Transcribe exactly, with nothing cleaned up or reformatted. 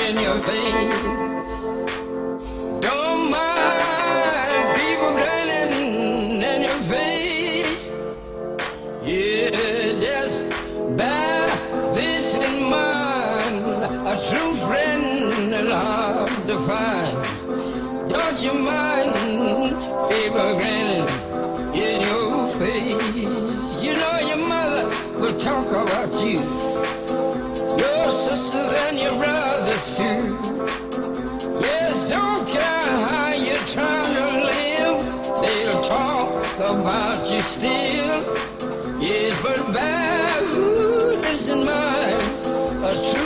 in your veins. Don't mind people grinning in your face. Yeah, just bear this in mind. A true friend is hard to find. Don't you mind people grinning in your face? You know your mother will talk about you, your sisters and your brothers too. Yes, don't care how you're trying to live, they'll talk about you still. Yes, but bear this in mind. A